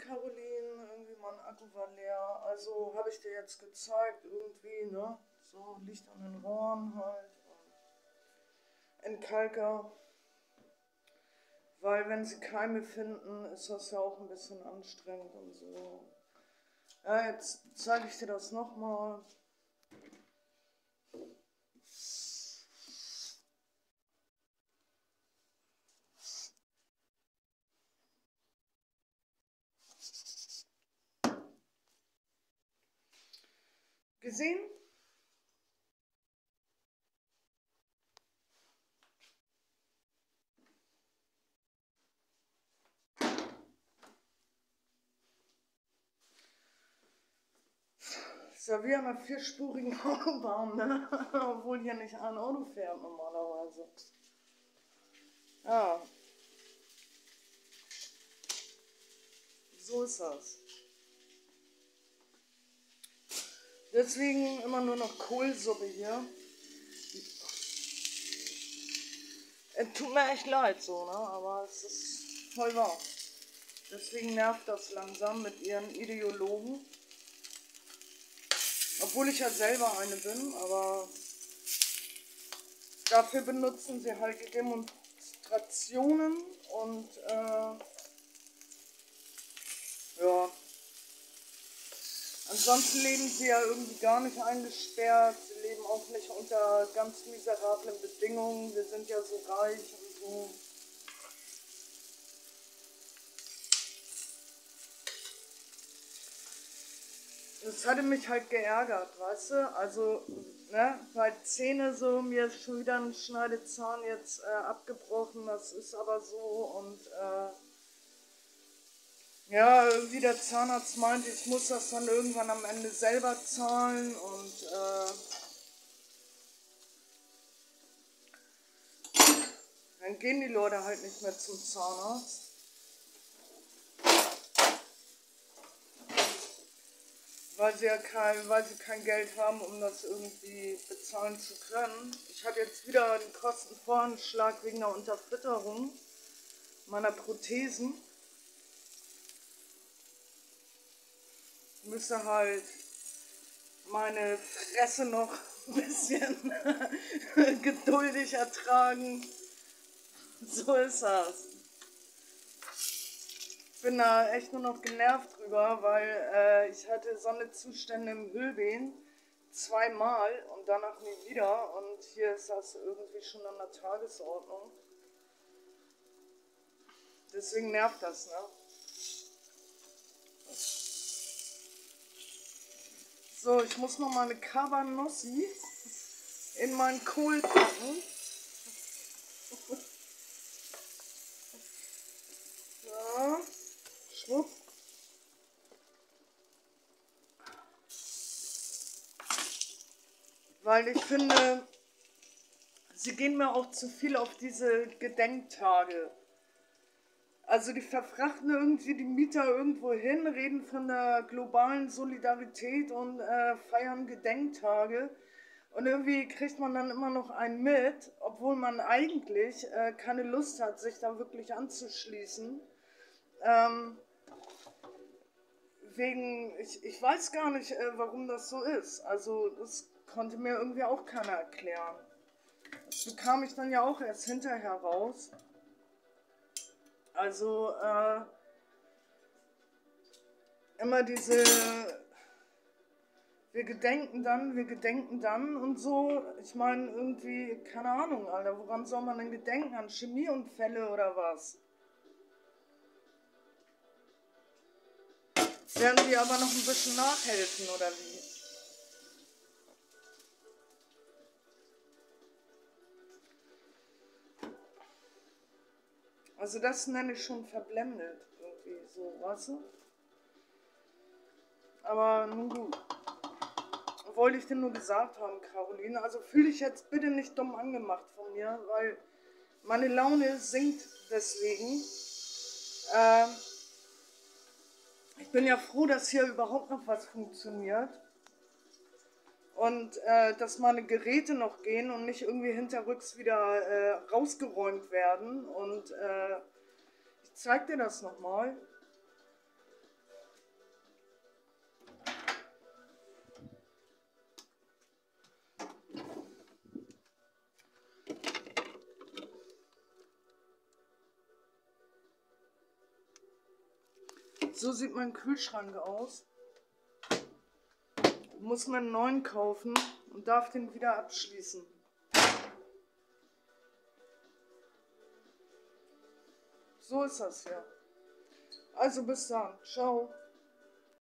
Caroline, irgendwie mein Akku war leer, also habe ich dir jetzt gezeigt, irgendwie, ne? So liegt an den Rohren halt und Entkalker, weil wenn sie Keime finden, ist das ja auch ein bisschen anstrengend und so. Ja, jetzt zeige ich dir das nochmal. Gesehen? Ist ja wie an einer vierspurigen Autobahn, ne? Obwohl hier nicht ein Auto fährt normalerweise. Ja, so ist das. Deswegen immer nur noch Kohlsuppe hier. Es tut mir echt leid so, ne? Aber es ist voll wahr. Deswegen nervt das langsam mit ihren Ideologen. Obwohl ich ja selber eine bin, aber dafür benutzen sie halt die Demonstrationen und ja. Ansonsten leben sie ja irgendwie gar nicht eingesperrt. Sie leben auch nicht unter ganz miserablen Bedingungen. Wir sind ja so reich und so. Das hatte mich halt geärgert, weißt du? Also, ne, bei Zähne so, mir ist schon wieder ein Schneidezahn jetzt abgebrochen, das ist aber so und ja, wie der Zahnarzt meinte, ich muss das dann irgendwann am Ende selber zahlen und dann gehen die Leute halt nicht mehr zum Zahnarzt. Weil sie kein Geld haben, um das irgendwie bezahlen zu können. Ich habe jetzt wieder einen Kostenvoranschlag wegen der Unterfütterung meiner Prothesen. Ich müsste halt meine Fresse noch ein bisschen geduldig ertragen. So ist das. Ich bin da echt nur noch genervt drüber, weil ich hatte Sonnenzustände im Hüllbein zweimal und danach nie wieder und hier ist das irgendwie schon an der Tagesordnung. Deswegen nervt das, ne? So, ich muss noch mal eine Cabanossi in meinen Kohl packen. So, schwupp. Weil ich finde, sie gehen mir auch zu viel auf diese Gedenktage. Also die verfrachten irgendwie die Mieter irgendwo hin, reden von der globalen Solidarität und feiern Gedenktage. Und irgendwie kriegt man dann immer noch einen mit, obwohl man eigentlich keine Lust hat, sich da wirklich anzuschließen. Ich weiß gar nicht, warum das so ist. Also das konnte mir irgendwie auch keiner erklären. Das bekam ich dann ja auch erst hinterher raus. Also immer diese, wir gedenken dann und so. Ich meine irgendwie, keine Ahnung, Alter, woran soll man denn gedenken? An Chemieunfälle oder was? Werden die aber noch ein bisschen nachhelfen oder wie? Also das nenne ich schon verblendet irgendwie so, weißt du? Aber nun gut. Wollte ich dir nur gesagt haben, Caroline. Also fühle dich jetzt bitte nicht dumm angemacht von mir, weil meine Laune sinkt deswegen. Ich bin ja froh, dass hier überhaupt noch was funktioniert. Und dass meine Geräte noch gehen und nicht irgendwie hinterrücks wieder rausgeräumt werden. Und ich zeig dir das nochmal. So sieht mein Kühlschrank aus. Muss man einen neuen kaufen und darf den wieder abschließen. So ist das ja. Also bis dann. Ciao.